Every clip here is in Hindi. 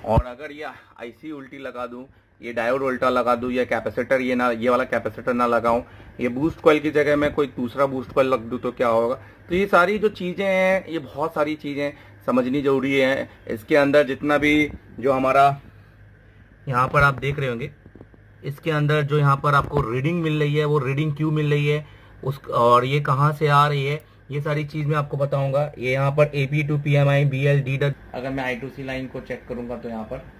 और अगर ये आईसी उल्टी लगा दूं, ये डायोड उल्टा लगा दूं, या कैपेसिटर ये वाला कैपेसिटर ना लगाऊं, ये बूस्ट कॉइल की जगह में कोई दूसरा बूस्ट कॉइल लग दूं तो क्या होगा। तो ये सारी जो चीजें हैं, ये बहुत सारी चीजें समझनी जरूरी है। इसके अंदर जितना भी जो हमारा यहाँ पर आप देख रहे होंगे, इसके अंदर जो यहाँ पर आपको रीडिंग मिल रही है, वो रीडिंग क्यों मिल रही है और ये कहाँ से आ रही है, ये सारी चीज मैं आपको बताऊंगा। ये यहाँ पर AP to PMI BL D। अगर मैं I2C लाइन को चेक करूंगा तो यहाँ पर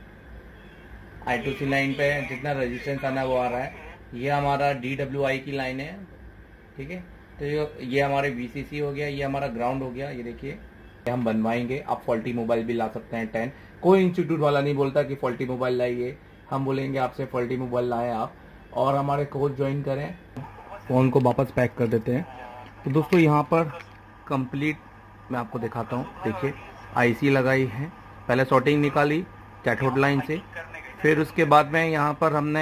I2C लाइन पे जितना रेजिस्टेंस आना है वो आ रहा है। ये हमारा DWI की लाइन है, ठीक है। तो ये हमारे VCC हो गया, ये हमारा ग्राउंड हो गया। ये देखिए हम बनवाएंगे। आप फॉल्टी मोबाइल भी ला सकते हैं 10। कोई इंस्टीट्यूट वाला नहीं बोलता कि फॉल्टी मोबाइल लाइए, हम बोलेंगे आपसे फॉल्टी मोबाइल लाएं आप, और हमारे कोर्स ज्वाइन करें। फोन को वापस पैक कर देते हैं। तो दोस्तों यहाँ पर कंप्लीट मैं आपको दिखाता हूँ। देखिए आईसी लगाई है, पहले शॉर्टिंग निकाली कैथोड लाइन से, फिर उसके बाद में यहाँ पर हमने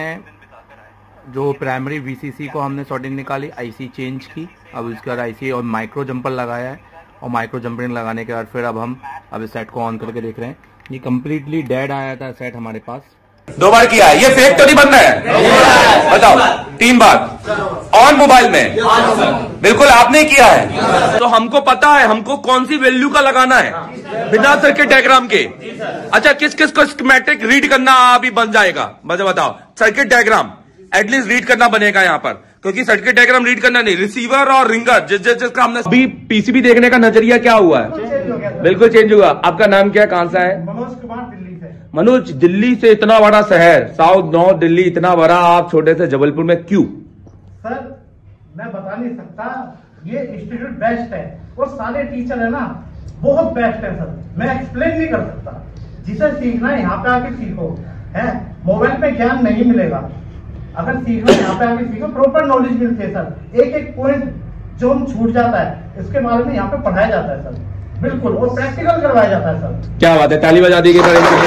जो प्राइमरी VCC को हमने शॉर्टिंग निकाली, आईसी चेंज की, अब उसके बाद आईसी और माइक्रो जंपर लगाया है, और माइक्रो जंपरिंग लगाने के बाद फिर अब इस सेट को ऑन करके देख रहे हैं। ये कम्प्लीटली डेड आया था सेट हमारे पास। 2 बार किया है, ये फेक तो नहीं बनना है? बताओ 3 बार ऑन मोबाइल में बिल्कुल आपने किया है, तो हमको पता है हमको कौन सी वैल्यू का लगाना है बिना सर्किट डायग्राम के। अच्छा किस किस को स्कीमेटिक रीड करना अभी बन जाएगा, मुझे बताओ। सर्किट डायग्राम एटलीस्ट रीड करना बनेगा यहाँ पर, क्योंकि सर्किट डायग्राम रीड करना नहीं, रिसीवर और रिंगर जिसका हमने अभी PCB देखने का नजरिया क्या हुआ है, बिल्कुल चेंज हुआ। आपका नाम क्या, कहां सा है? मनोज कुमार, दिल्ली से। मनोज, दिल्ली से इतना बड़ा शहर, साउथ नॉर्थ दिल्ली इतना बड़ा, आप छोटे से जबलपुर में क्यों? सर मैं बता नहीं सकता, ये इंस्टीट्यूट बेस्ट है और सारे टीचर है ना बहुत बेस्ट है सर, मैं एक्सप्लेन नहीं कर सकता। जिसे सीखना है यहाँ पे आके सीखो, है मोबाइल पे ज्ञान नहीं मिलेगा, अगर सीखना है यहाँ पे आके सीखो, प्रॉपर नॉलेज मिलती है सर। एक एक पॉइंट जो हम छूट जाता है इसके बारे में यहाँ पे पढ़ाया जाता है सर, बिल्कुल, और प्रैक्टिकल करवाया जाता है सर। क्या बात है, ताली बजा दी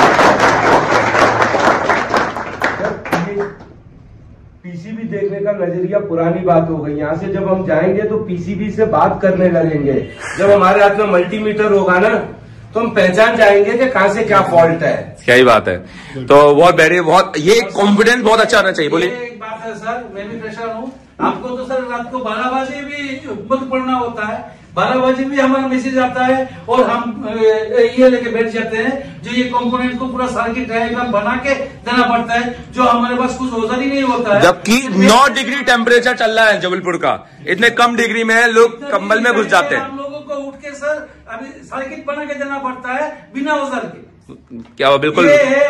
पीसीबी देखने का नजरिया पुरानी बात हो गई। यहाँ से जब हम जाएंगे तो पीसीबी से बात करने लगेंगे। जब हमारे हाथ में मल्टीमीटर होगा ना तो हम पहचान जाएंगे कि कहाँ से क्या फॉल्ट है। क्या ही बात है। तो बहुत ये कॉन्फिडेंस बहुत अच्छा होना चाहिए। बोलिए। एक बात है सर, मैं भी प्रेशर हूँ, आपको तो सर रात को 12 बजे भी हुकूमत पढ़ना होता है, 12 बजे भी हमारा मैसेज आता है और हम ये लेके बैठ जाते हैं, जो ये कंपोनेंट को पूरा सर्किट डायग्राम बना के देना पड़ता है, जो हमारे पास कुछ औजार ही नहीं होता है। जबकि 9 डिग्री टेम्परेचर चल रहा है जबलपुर का, इतने कम डिग्री में लोग कंबल में घुस जाते हैं। हम लोगों को उठ के सर अभी सर्किट बना के देना पड़ता है बिना औजार के। क्या बिल्कुल,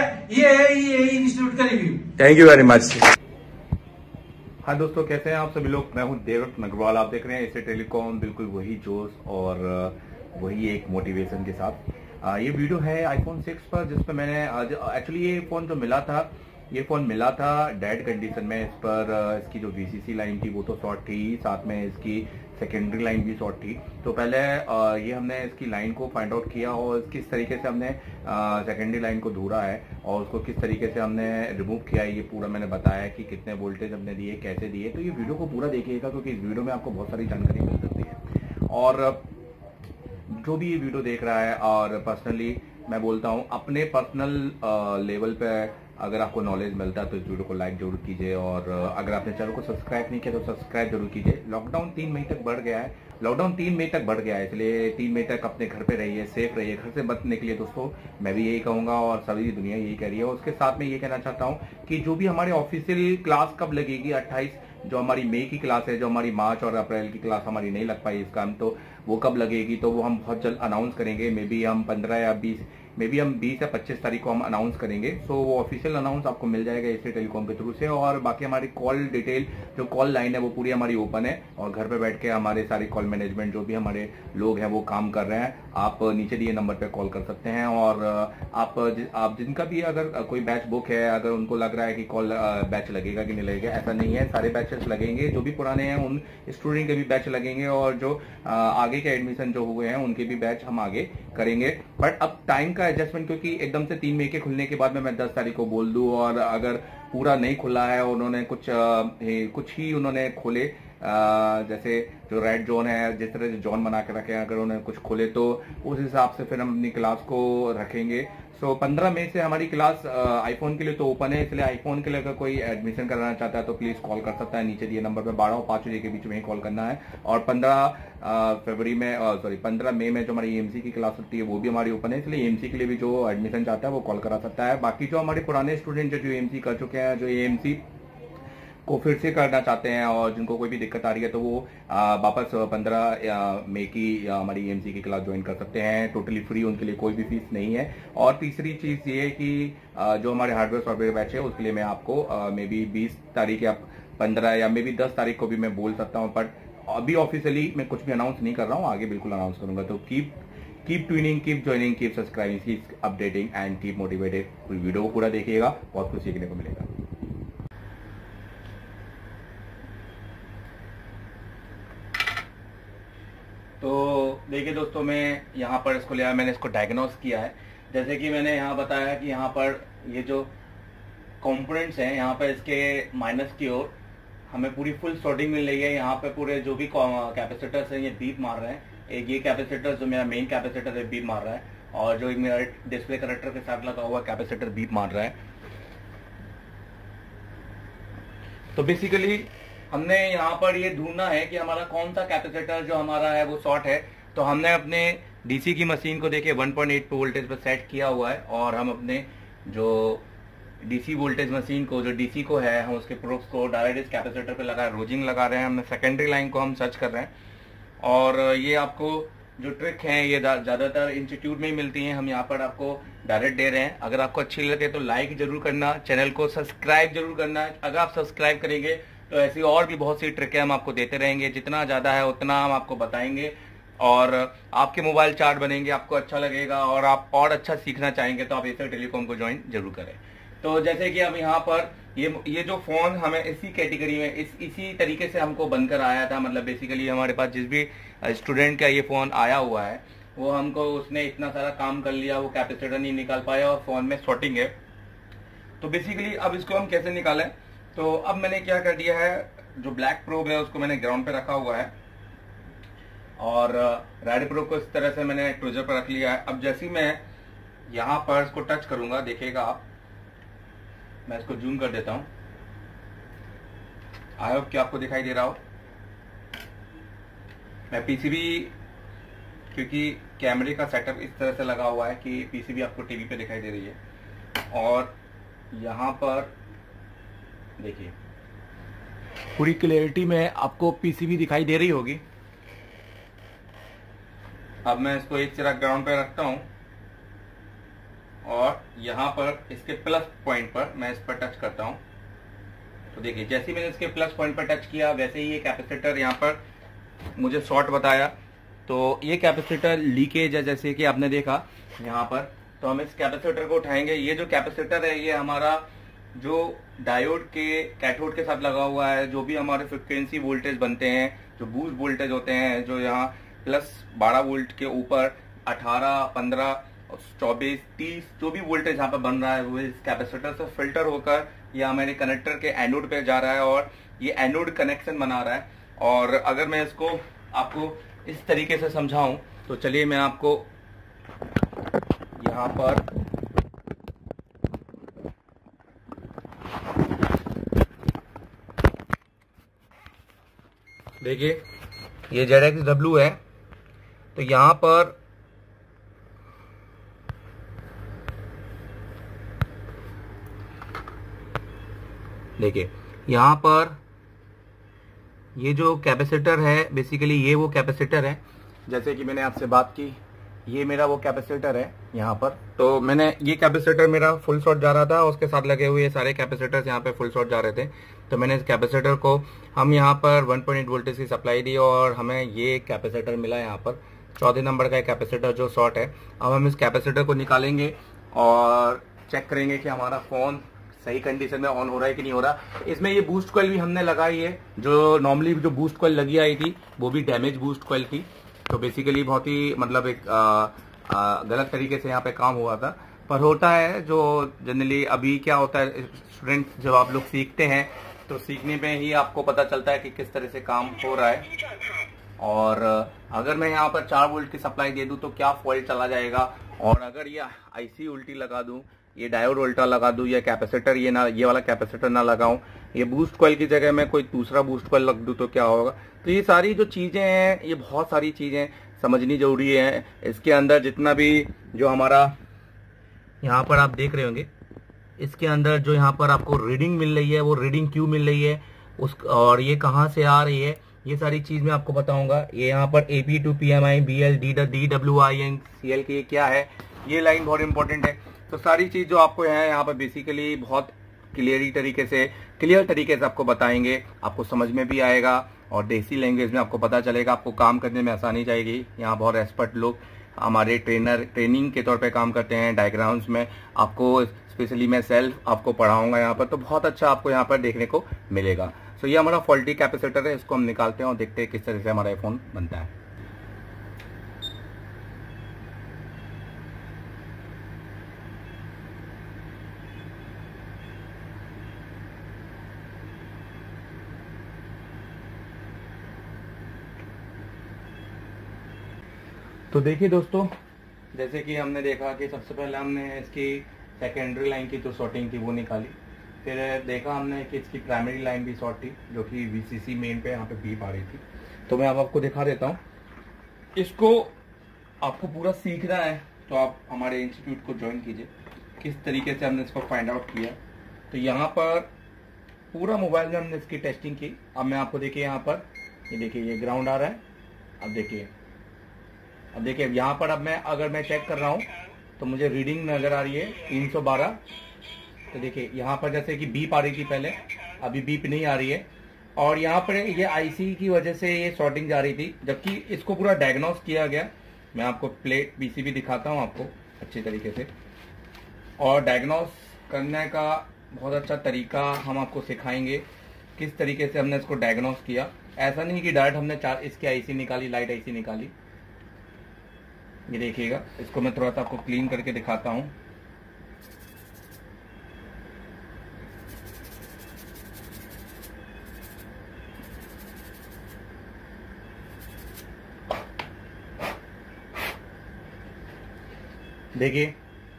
ये इंस्टीट्यूट का review. Thank you very much. हाँ दोस्तों, कैसे हैं आप सभी लोग। मैं हूं देवव्रत नगरवाल, आप देख रहे हैं एसए टेलीकॉम, बिल्कुल वही जोश और वही एक मोटिवेशन के साथ। ये वीडियो है आईफोन 6 पर, जिसपे मैंने आज एक्चुअली ये फोन जो मिला था, ये फोन मिला था डेड कंडीशन में। इस पर इसकी जो VCC लाइन थी वो तो शॉर्ट थी, साथ में इसकी सेकेंडरी लाइन भी शॉर्ट थी। तो पहले ये हमने इसकी लाइन को फाइंड आउट किया और किस तरीके से हमने सेकेंडरी लाइन को ढूंढा है और उसको किस तरीके से हमने रिमूव किया है, ये पूरा मैंने बताया कि कितने वोल्टेज हमने दिए, कैसे दिए। तो ये वीडियो को पूरा देखिएगा, क्योंकि इस वीडियो में आपको बहुत सारी जानकारी मिल सकती है। और जो भी ये वीडियो देख रहा है, और पर्सनली मैं बोलता हूँ, अपने पर्सनल लेवल पे अगर आपको नॉलेज मिलता है तो इस वीडियो को लाइक जरूर कीजिए, और अगर आपने चैनल को सब्सक्राइब नहीं किया तो सब्सक्राइब जरूर कीजिए। लॉकडाउन 3 मई तक बढ़ गया है, लॉकडाउन 3 मई तक बढ़ गया है, इसलिए 3 मई तक अपने घर पे रहिए, सेफ रहिए, घर से मत निकलिए दोस्तों। मैं भी यही कहूंगा और सभी दुनिया यही कह रही है। उसके साथ में ये कहना चाहता हूँ कि जो भी हमारे ऑफिशियल क्लास कब लगेगी, 28 जो हमारी मई की क्लास है, जो हमारी मार्च और अप्रैल की क्लास हमारी नहीं लग पाई इस काम, तो वो कब लगेगी तो वो हम बहुत जल्द अनाउंस करेंगे। मे बी हम 15 या 20 या 25 तारीख को हम अनाउंस करेंगे। सो वो ऑफिशियल अनाउंस आपको मिल जाएगा एसए टेलीकॉम के थ्रू से। और बाकी हमारी कॉल डिटेल, जो कॉल लाइन है वो पूरी हमारी ओपन है, और घर पे बैठ के हमारे सारे कॉल मैनेजमेंट जो भी हमारे लोग हैं वो काम कर रहे हैं। आप नीचे दिए नंबर पे कॉल कर सकते हैं, और आप जिनका भी अगर कोई बैच बुक है, अगर उनको लग रहा है कि कॉल बैच लगेगा कि नहीं लगेगा, ऐसा नहीं है, सारे बैचेस लगेंगे। जो भी पुराने हैं उन स्टूडेंट के भी बैच लगेंगे, और जो आगे के एडमिशन जो हुए हैं उनके भी बैच हम आगे करेंगे। बट अब टाइम का एडजस्टमेंट, क्योंकि एकदम से 3 मई के खुलने के बाद में मैं 10 तारीख को बोल दूं, और अगर पूरा नहीं खुला है, उन्होंने कुछ ही उन्होंने खोले जैसे जो रेड जोन है, जिस तरह से जोन बना के रखे हैं, अगर उन्हें कुछ खोले तो उस हिसाब से फिर हम अपनी क्लास को रखेंगे। सो 15 मई से हमारी क्लास आईफोन के लिए तो ओपन है, इसलिए आईफोन के लिए अगर कोई एडमिशन कराना चाहता है तो प्लीज कॉल कर सकता है नीचे दिए नंबर पे। 12 और 5 बजे के बीच में ही कॉल करना है। और 15 मई में जो हमारी एएमसी की क्लास होती है वो भी हमारी ओपन है, इसलिए एएमसी के लिए भी जो एडमिशन चाहता है वो कॉल करा सकता है। बाकी जो हमारे पुराने स्टूडेंट जो एएमसी कर चुके हैं, जो एएमसी को फिर से करना चाहते हैं और जिनको कोई भी दिक्कत आ रही है तो वो वापस 15 मई की हमारी एएमसी की क्लास ज्वाइन कर सकते हैं। टोटली फ्री, उनके लिए कोई भी फीस नहीं है। और तीसरी चीज ये है कि जो हमारे हार्डवेयर सॉफ्टवेयर बैच है उसके लिए मैं आपको मे बी 20 तारीख या 15 या मे बी 10 तारीख को भी मैं बोल सकता हूँ, बट अभी ऑफिशियली मैं कुछ भी अनाउंस नहीं कर रहा हूँ, आगे बिल्कुल अनाउंस करूंगा। तो keep tuning, keep joining, keep subscribing, keep updating and keep motivated. Video को पूरा देखिएगा, बहुत कुछ सीखने को मिलेगा। तो देखिए दोस्तों, मैं यहाँ पर इसको लिया, मैंने इसको डायग्नोस किया है। जैसे कि मैंने यहाँ बताया कि यहाँ पर ये जो कंपोनेंट्स हैं, यहाँ पर इसके माइनस की ओर हमें पूरी फुल सॉर्टिंग मिल रही है। यहाँ पे पूरे जो भी कैपेसिटर्स हैं ये बीप मार रहे हैं। एक ये कैपेसिटर जो मेरा मेन कैपेसिटर है बीप मार रहा है, और जो मेरा डिस्प्ले कनेक्टर के साथ लगा हुआ कैपेसिटर बीप मार रहा है। तो बेसिकली हमने यहाँ पर ये ढूंढना है कि हमारा कौन सा कैपेसिटर जो हमारा है वो शॉर्ट है। तो हमने अपने डीसी की मशीन को देखिए 1.8 पे वोल्टेज पर सेट किया हुआ है, और हम अपने जो डीसी वोल्टेज मशीन को, जो डीसी को है, हम उसके प्रोब्स को डायरेक्ट इस कैपेसिटर पे लगा रोजिंग लगा रहे हैं। हमने सेकेंडरी लाइन को हम सर्च कर रहे हैं, और ये आपको जो ट्रिक है ये ज्यादातर इंस्टीट्यूट में ही मिलती है, हम यहाँ पर आपको डायरेक्ट दे रहे हैं। अगर आपको अच्छी लगे तो लाइक जरूर करना, चैनल को सब्सक्राइब जरूर करना। अगर आप सब्सक्राइब करेंगे तो ऐसी और भी बहुत सी ट्रिकें हम आपको देते रहेंगे, जितना ज्यादा है उतना हम आपको बताएंगे, और आपके मोबाइल चार्ट बनेंगे, आपको अच्छा लगेगा और आप और अच्छा सीखना चाहेंगे तो आप एसर टेलीकॉम को ज्वाइन जरूर करें। तो जैसे कि अब यहाँ पर ये जो फोन हमें इसी कैटेगरी में इसी तरीके से हमको बनकर आया था, मतलब बेसिकली हमारे पास जिस भी स्टूडेंट का ये फोन आया हुआ है वो हमको उसने इतना सारा काम कर लिया, वो कैपेसिटर नहीं निकाल पाया और फोन में शॉर्टिंग है। तो बेसिकली अब इसको हम कैसे निकालें, तो अब मैंने क्या कर दिया है, जो ब्लैक प्रोब है उसको मैंने ग्राउंड पे रखा हुआ है, और रेड प्रोब को इस तरह से मैंने ट्रूजर पर रख लिया है। अब जैसे ही मैं यहाँ पर इसको टच करूंगा, देखिएगा आप, मैं इसको जूम कर देता हूं, आई होप कि आपको दिखाई दे रहा हो। मैं पीसीबी, क्योंकि कैमरे का सेटअप इस तरह से लगा हुआ है कि पीसीबी आपको टीवी पे दिखाई दे रही है, और यहाँ पर देखिए पूरी क्लियरिटी में आपको पीसीबी दिखाई दे रही होगी। अब मैं इसको एक तरह ग्राउंड पे रखता हूं, और यहाँ पर इसके प्लस पॉइंट पर मैं इस पर टच करता हूं। तो देखिए जैसे ही मैंने इसके प्लस पॉइंट पर टच किया वैसे ही ये कैपेसिटर यहाँ पर मुझे शॉर्ट बताया। तो ये कैपेसिटर लीकेज है, जैसे कि आपने देखा यहाँ पर। तो हम इस कैपेसिटर को उठाएंगे। ये जो कैपेसिटर है ये हमारा जो डायोड के कैथोड के साथ लगा हुआ है, जो भी हमारे फ्रिक्वेंसी वोल्टेज बनते हैं, जो बूस्ट वोल्टेज होते हैं, जो यहाँ प्लस 12 वोल्ट के ऊपर 18, 15, 24, 30 जो भी वोल्टेज यहाँ पे बन रहा है वो इस कैपेसिटर से फिल्टर होकर ये हमारे कनेक्टर के एनोड पे जा रहा है, और ये एनोड कनेक्शन बना रहा है। और अगर मैं इसको आपको इस तरीके से समझाऊं तो चलिए मैं आपको यहाँ पर देखिए, ये ZXW है। तो यहाँ पर देखिए, यहाँ पर ये जो कैपेसिटर है बेसिकली ये वो कैपेसिटर है, जैसे कि मैंने आपसे बात की, ये मेरा वो कैपेसिटर है यहाँ पर। तो मैंने ये कैपेसिटर मेरा फुल शॉट जा रहा था, उसके साथ लगे हुए सारे कैपेसिटर्स यहाँ पे फुल शॉट जा रहे थे। तो मैंने इस कैपेसिटर को हम यहाँ पर 1.8 वोल्टेज की सप्लाई दी और हमें ये कैपेसिटर मिला यहाँ पर 14 नंबर का कैपेसिटर जो शॉर्ट है। अब हम इस कैपेसिटर को निकालेंगे और चेक करेंगे कि हमारा फोन सही कंडीशन में ऑन हो रहा है कि नहीं हो रहा। इसमें ये बूस्ट कॉइल भी हमने लगाई है, जो नॉर्मली जो बूस्ट कॉइल लगी आई थी वो भी डैमेज बूस्ट कॉइल थी। तो बेसिकली बहुत ही मतलब एक गलत तरीके से यहाँ पे काम हुआ था, पर होता है जो जनरली। अभी क्या होता है स्टूडेंट्स, जब आप लोग सीखते हैं तो सीखने में ही आपको पता चलता है कि किस तरह से काम हो रहा है। और अगर मैं यहाँ पर 4 वोल्ट की सप्लाई दे दूं तो क्या फॉल्ट चला जाएगा, और अगर ये आईसी उल्टी लगा दूं, ये डायोड उल्टा लगा दूं, या कैपेसिटर ये वाला कैपेसिटर ना लगाऊं, ये बूस्ट कॉइल की जगह में कोई दूसरा बूस्ट कॉइल लग दूं तो क्या होगा। तो ये सारी जो चीजें हैं, ये बहुत सारी चीजें समझनी जरूरी है। इसके अंदर जितना भी जो हमारा यहाँ पर आप देख रहे होंगे, इसके अंदर जो यहाँ पर आपको रीडिंग मिल रही है, वो रीडिंग क्यों मिल रही है और ये कहाँ से आ रही है, ये सारी चीज मैं आपको बताऊंगा। ये यहाँ पर AP to PMI, BL, DWIN, CL की क्या है, ये लाइन बहुत इंपॉर्टेंट है। तो सारी चीज जो आपको है यहाँ पर बेसिकली बहुत क्लियर तरीके से आपको बताएंगे, आपको समझ में भी आएगा और देसी लैंग्वेज में आपको पता चलेगा, आपको काम करने में आसानी जाएगी। यहाँ बहुत एक्सपर्ट लोग हमारे ट्रेनिंग के तौर पे काम करते हैं, डायग्राम्स में आपको स्पेशली मैं सेल्फ आपको पढ़ाऊंगा यहाँ पर, तो बहुत अच्छा आपको यहाँ पर देखने को मिलेगा। तो ये हमारा फॉल्टी कैपेसिटर है, इसको हम निकालते हैं और देखते हैं किस तरह से हमारा फोन बनता है। तो देखिए दोस्तों, जैसे कि हमने देखा कि सबसे पहले हमने इसकी सेकेंडरी लाइन की जो शॉर्टिंग थी वो निकाली, फिर देखा हमने कि इसकी प्राइमरी लाइन भी शॉर्ट थी जो कि VCC मेन पे यहाँ पे बीप आ रही थी। तो मैं अब आपको दिखा देता हूँ। इसको आपको पूरा सीखना है तो आप हमारे इंस्टीट्यूट को ज्वाइन कीजिए, किस तरीके से हमने इसको फाइंड आउट किया। तो यहाँ पर पूरा मोबाइल में हमने इसकी टेस्टिंग की। अब मैं आपको देखिए यहाँ पर, ये देखिए ये ग्राउंड आ रहा है। अब देखिए यहाँ पर अब अगर मैं चेक कर रहा हूँ तो मुझे रीडिंग नजर आ रही है 312। तो देखिए यहाँ पर जैसे कि बीप आ रही थी पहले, अभी बीप नहीं आ रही है। और यहाँ पर ये आईसी की वजह से ये शॉर्टिंग जा रही थी, जबकि इसको पूरा डायग्नोस किया गया। मैं आपको प्लेट PCB दिखाता हूँ आपको अच्छे तरीके से, और डायग्नोस करने का बहुत अच्छा तरीका हम आपको सिखाएंगे, किस तरीके से हमने इसको डायग्नोस किया। ऐसा नहीं कि डायरेक्ट हमने इसकी आईसी निकाली, लाइट आईसी निकाली। ये देखिएगा, इसको मैं थोड़ा सा आपको क्लीन करके दिखाता हूँ। देखिए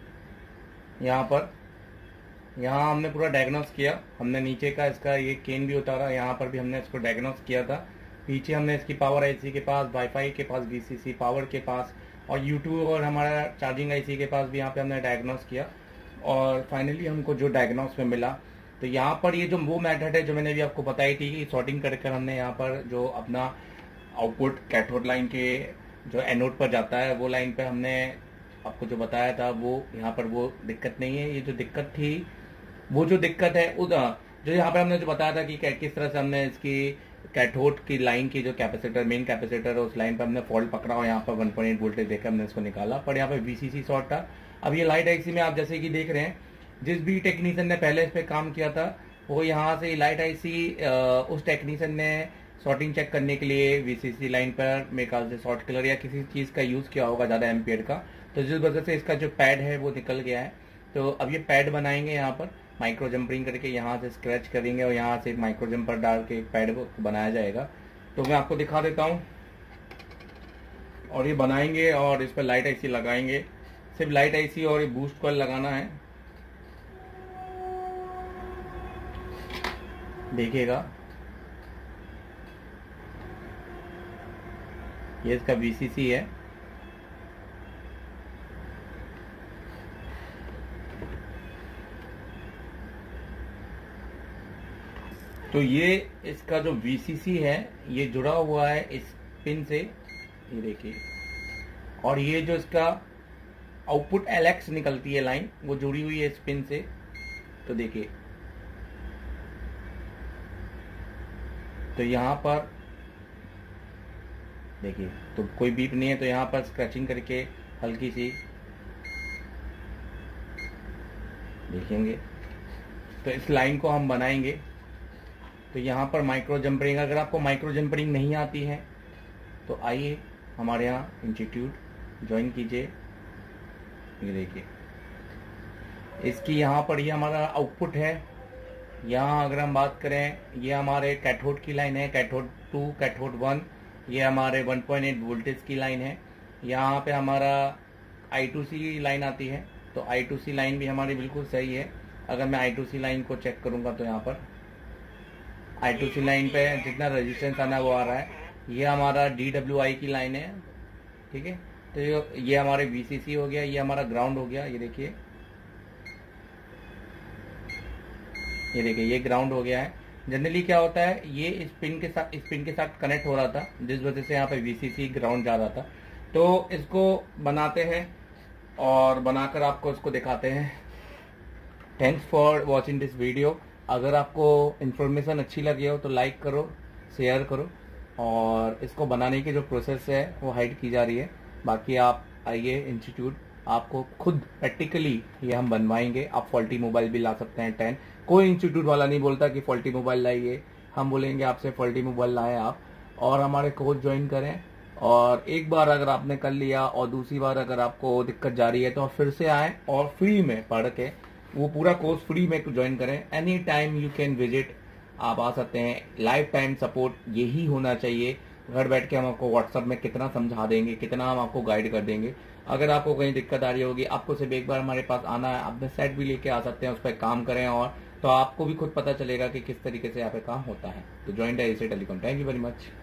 यहाँ हमने पूरा डायग्नोस किया। हमने नीचे का इसका ये केन भी उतारा, यहाँ पर भी हमने इसको डायग्नोस किया था। पीछे हमने इसकी पावर आईसी के पास, वाईफाई के पास, VCC पावर के पास, और YouTube और हमारा चार्जिंग आईसी के पास भी यहाँ पे हमने डायग्नोस किया। और फाइनली हमको जो डायग्नोस में मिला, तो यहाँ पर ये जो वो मेथड है जो मैंने भी आपको बताई थी कि सॉर्टिंग कर हमने यहाँ पर जो अपना आउटपुट कैथोड लाइन के जो एनोड पर जाता है, वो लाइन पे हमने आपको जो बताया था, वो यहाँ पर वो दिक्कत नहीं है। ये जो दिक्कत थी, वो जो दिक्कत है जो यहाँ पर हमने जो बताया था कि किस तरह से हमने इसकी कैथोड की लाइन की जो कैपेसिटर, मेन कैपेसिटर है, उस लाइन पर हमने फॉल्ट पकड़ा और यहाँ पर 1.8 वोल्टेज देकर हमने इसको निकाला, पर यहाँ पर VCC शॉर्ट था। अब ये लाइट आईसी में आप जैसे कि देख रहे हैं, जिस भी टेक्नीशियन ने पहले इस पे काम किया था, वो यहाँ से लाइट आईसी उस टेक्नीशियन ने शॉर्टिंग चेक करने के लिए VCC लाइन पर मेरे ख्याल से शॉर्ट किलर या किसी चीज का यूज किया होगा ज्यादा एम्पियर का, तो जिस वजह से इसका जो पैड है वो निकल गया है। तो अब ये पैड बनाएंगे, यहाँ पर माइक्रो जंपरिंग करके यहाँ से स्क्रैच करेंगे और यहाँ से माइक्रो जंपर डाल के पैड को बनाया जाएगा। तो मैं आपको दिखा देता हूँ, और ये बनाएंगे और इस पर लाइट आईसी लगाएंगे। सिर्फ लाइट आईसी और ये बूस्ट कॉइल लगाना है। देखिएगा, ये इसका VCC है। तो ये इसका जो VCC है, ये जुड़ा हुआ है इस पिन से, ये देखिए। और ये जो इसका आउटपुट LX निकलती है लाइन, वो जुड़ी हुई है इस पिन से। तो देखिए, तो यहाँ पर देखिए, तो कोई बीप नहीं है। तो यहाँ पर स्क्रैचिंग करके हल्की सी देखेंगे, तो इस लाइन को हम बनाएंगे। तो यहाँ पर माइक्रो जंपरिंग, अगर आपको माइक्रो जंपरिंग नहीं आती है तो आइए हमारे यहाँ इंस्टीट्यूट ज्वाइन कीजिए। ये देखिए, इसकी यहाँ पर ये हमारा आउटपुट है, यहाँ अगर हम बात करें, ये हमारे कैथोड की लाइन है, कैथोड 2, कैथोड 1, ये हमारे 1.8 वोल्टेज की लाइन है। यहाँ पे हमारा I2C लाइन आती है, तो I2C लाइन भी हमारी बिल्कुल सही है। अगर मैं I2C लाइन को चेक करूंगा तो यहाँ पर I2C लाइन पे जितना रेजिस्टेंस आना है वो आ रहा है। ये हमारा DWI की लाइन है, ठीक है। तो ये हमारे VCC हो गया, ये हमारा ग्राउंड हो गया। ये देखिए ये ग्राउंड हो गया है। जनरली क्या होता है, ये इस पिन के साथ कनेक्ट हो रहा था, जिस वजह से यहाँ पे VCC ग्राउंड जा रहा था। तो इसको बनाते हैं और बनाकर आपको इसको दिखाते हैं। Thanks for watching this video. अगर आपको इन्फॉर्मेशन अच्छी लगी हो तो लाइक करो, शेयर करो, और इसको बनाने की जो प्रोसेस है वो हाइड की जा रही है। बाकी आप आइए इंस्टीट्यूट, आपको खुद प्रैक्टिकली ये हम बनवाएंगे। आप फॉल्टी मोबाइल भी ला सकते हैं 10। कोई इंस्टीट्यूट वाला नहीं बोलता कि फॉल्टी मोबाइल लाइए, हम बोलेंगे आपसे फॉल्टी मोबाइल लाएं आप, और हमारे कोर्स ज्वाइन करें। और एक बार अगर आपने कर लिया और दूसरी बार अगर आपको दिक्कत जा रही है तो फिर से आए और फ्री में पढ़ के वो पूरा कोर्स फ्री में ज्वाइन करें। Any time you can visit, आप आ सकते हैं। लाइफ टाइम सपोर्ट यही होना चाहिए। घर बैठ के हम आपको व्हाट्सएप में कितना समझा देंगे, कितना हम आपको गाइड कर देंगे। अगर आपको कहीं दिक्कत आ रही होगी, आपको सिर्फ एक बार हमारे पास आना है, अपने सेट भी लेके आ सकते हैं, उस पर काम करें, और तो आपको भी खुद पता चलेगा कि किस तरीके से यहाँ पे काम होता है। तो join AC telecom. Thank you very much.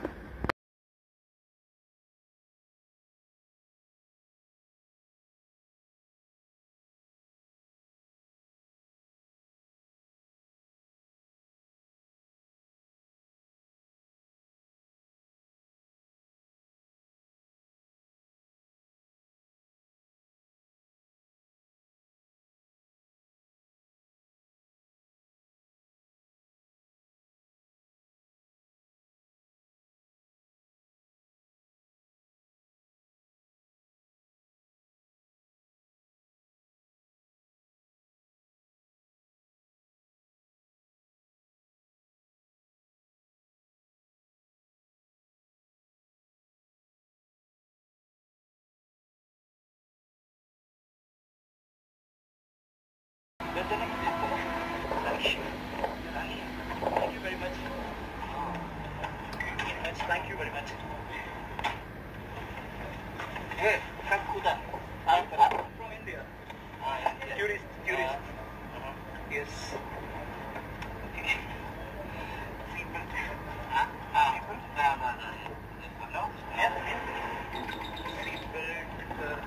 Thank you very much. Hey, from Kuda. I'm from India. Tourist. Yes. Okay. Seatbelt. No. Yeah. Seatbelt.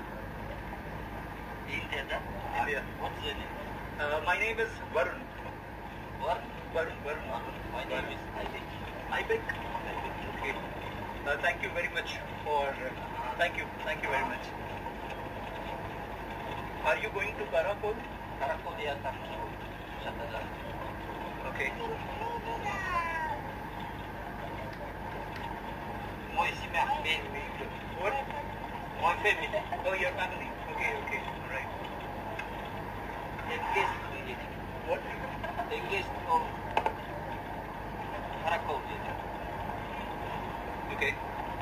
India. What's the name? My name is Varun. Varun. My name is Ibek. Okay. Thank you very much for. Thank you very much. Are you going to Karakol? Karakol, yeah, Karakol. Okay. What? My family. Oh, your family. Okay. Alright. What? English or Karakol. Okay.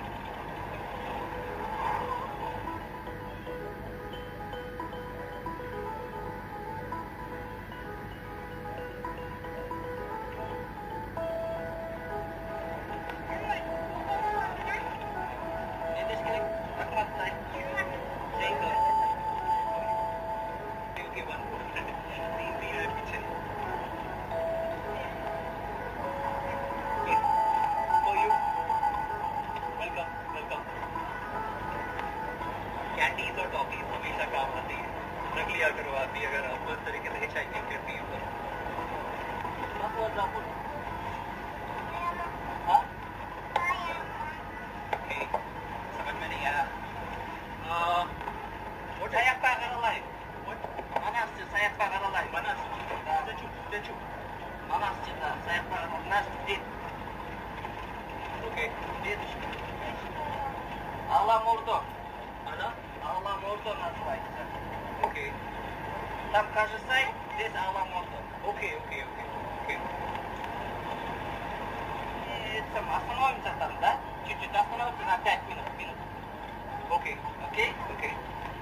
करवाती अगर आपको इस तरीके से हिचहाइकिंग करती है समझ में नहीं आया saya pangalan lain panas saya pangalan lain panas decu panas cinta saya panas dit oke dit Allah morto Allah morto называй oke там кажется здесь Allah morto oke остановимся там да чуть-чуть остановимся на 5 минут окей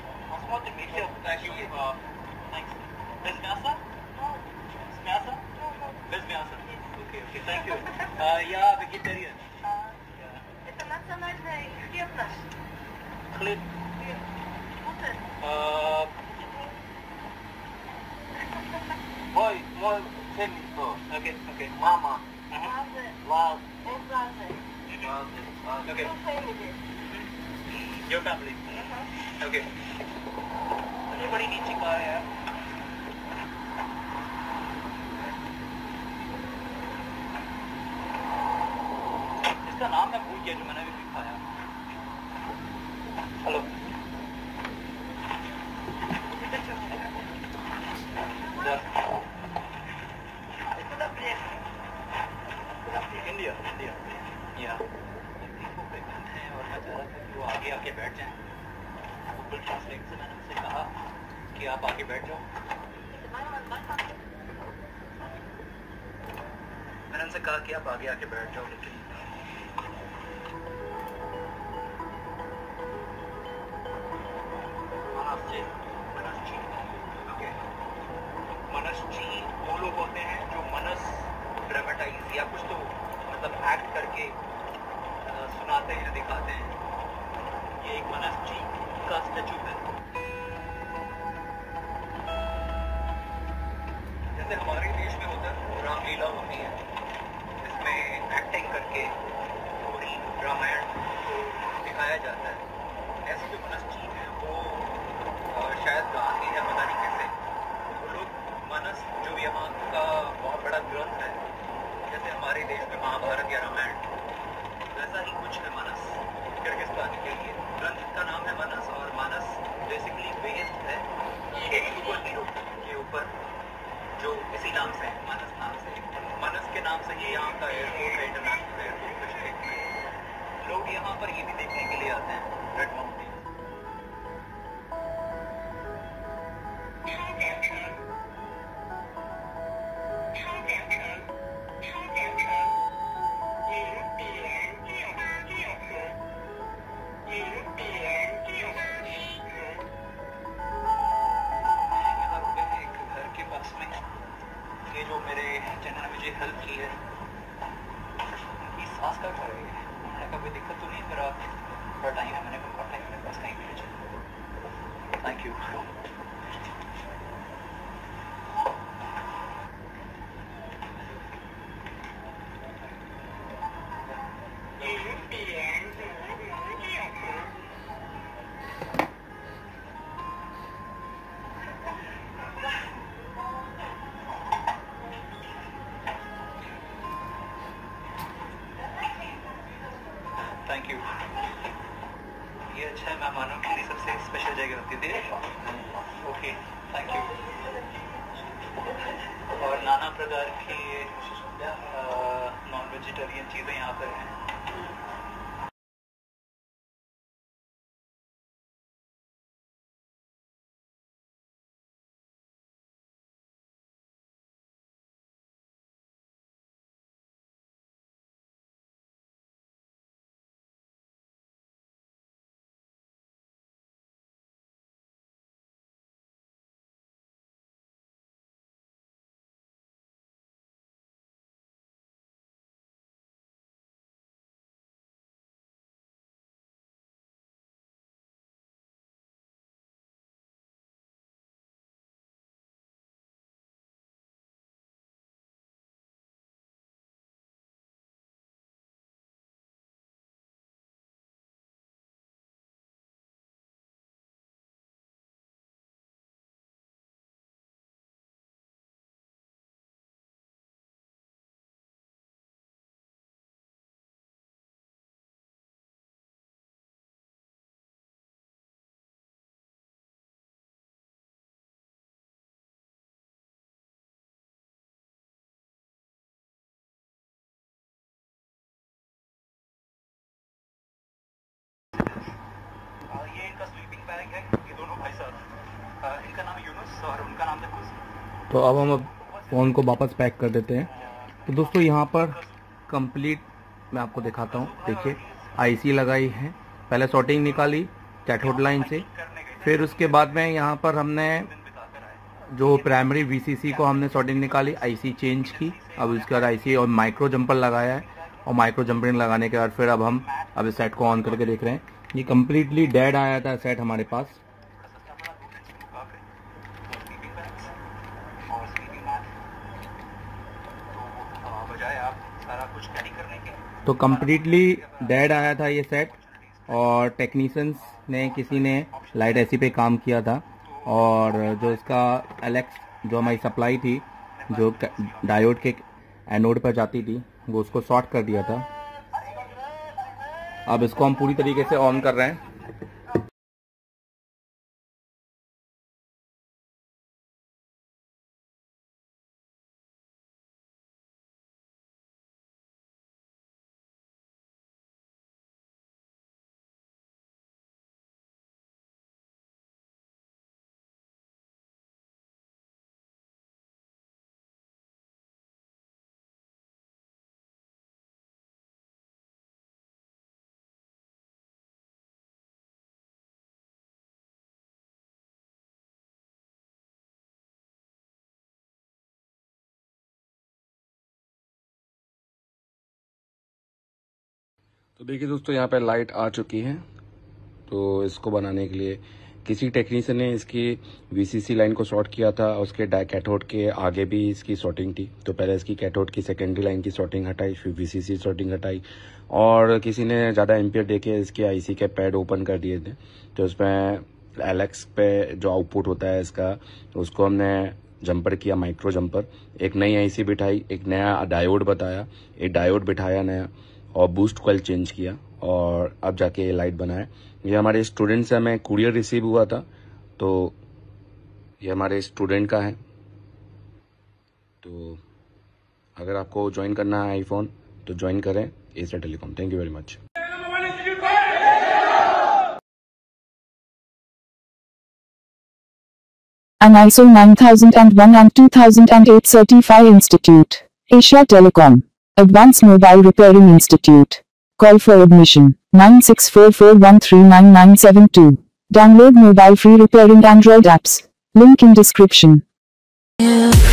посмотрим и все. Thanks. Без мяса? С мясом? Thank you. Yeah, vegetarian. Это национальная хлеб наш. Хлеб. Мой семейство. Okay. Mama. Wow. Okay. Your family. Okay. ये बड़ी नीची कार है यार. इसका नाम मैं भूल गया जो मैंने अभी खाया. हेलो. इंडिया. या. और मैं चाह रहा था कि वो आगे आके बैठ जाएं. गूगल ट्रांसलेट से मैंने उनसे कहा कि आप आके बैठ जाओ. मैंने उनसे कहा कि आप आगे आके बैठ जाओ लेकिन मनस्जी वो लोग होते हैं जो मनस ड्रामेटाइज या कुछ तो मतलब एक्ट करके सुनाते हैं दिखाते हैं. ये एक मनस्जी का स्टैचू है. जैसे हमारे देश में होता है रामलीला होती है इसमें एक्टिंग करके पूरी रामायण को दिखाया जाता है. ऐसे जो मनस्जी हैं वो शायद गा के या पता नहीं कैसे वो लोग मनस जो यहाँ का बहुत बड़ा ग्रंथ है जैसे हमारे देश में महाभारत या रामायण वैसा ही कुछ है मनस किर्गिस्तान के लिए. ग्रंथ का नाम है मनस और मानस बेसिकली वेद है एक युग के ऊपर जो इसी नाम से मानस नाम से. मनस के नाम से ही यहाँ का एयरपोर्ट है इंटरनेशनल एयरपोर्ट बिश्केक में. लोग यहाँ पर ये भी देखने के लिए आते हैं रेड माउंटेन. जो मेरे चैनल में मुझे हेल्प की है उनकी सास का घर है. मैंने कहा कोई दिक्कत तो नहीं मेरा थोड़ा टाइम है. मैंने कहा टाइम मेरे पास कहीं भेज. Thank you. Thank you. ये अच्छा है मेहमानों के लिए सबसे स्पेशल जगह होती थी. Okay thank you. और नाना प्रकार की नॉन वेजिटेरियन चीज़ें यहाँ पर हैं. इनका नाम यूनुस और उनका नाम था कुछ. तो अब हम फ़ोन को वापस पैक कर देते हैं. तो दोस्तों यहाँ पर कंप्लीट मैं आपको दिखाता हूँ. देखिए आईसी लगाई है, पहले शॉर्टिंग निकाली कैथोड लाइन से, फिर उसके बाद में यहाँ पर हमने जो प्राइमरी वीसीसी को हमने सॉर्टिंग निकाली, आईसी चेंज की, अब इसके बाद आईसी और माइक्रो जंपर लगाया है, और माइक्रो जंपरिंग लगाने के बाद फिर अब हम इस सेट को ऑन करके देख रहे हैं। ये कम्प्लीटली डेड आया था सेट हमारे पास। तो कम्प्लीटली डेड आया था ये सेट, और टेक्नीशियंस ने किसी ने लाइट ऐसी पे काम किया था, और जो इसका एलेक्स जो हमारी सप्लाई थी जो डायोड के एनोड पर जाती थी वो उसको शॉर्ट कर दिया था। अब इसको हम पूरी तरीके से ऑन कर रहे हैं। तो देखिए दोस्तों, यहाँ पे लाइट आ चुकी है। तो इसको बनाने के लिए किसी टेक्नीशियन ने इसकी वीसीसी लाइन को शॉर्ट किया था, उसके कैथोड के आगे भी इसकी शॉर्टिंग थी। तो पहले इसकी कैथोड की सेकेंडरी लाइन की शॉर्टिंग हटाई, फिर वीसीसी शॉर्टिंग हटाई, और किसी ने ज़्यादा एम्पियर देके इसके आईसी के पैड ओपन कर दिए थे। तो उसमें एलेक्स पे जो आउटपुट होता है इसका, उसको हमने जंपर किया, माइक्रो जंपर। एक नई आईसी बिठाई, एक नया डायोड बताया, एक डायोड बिठाया नया, और बूस्ट कॉइल चेंज किया, और अब जाके ये लाइट बना है। ये हमारे स्टूडेंट से हमें कुरियर रिसीव हुआ था, तो ये हमारे स्टूडेंट का है। तो अगर आपको ज्वाइन करना है आईफोन तो ज्वाइन करें Asia telecom. Thank you very much. An ISO 9001 and 2008 Certified Institute. Asia Telecom. Advanced Mobile Repairing Institute. Call for admission 9644139972. Download mobile free repairing Android apps. Link in description.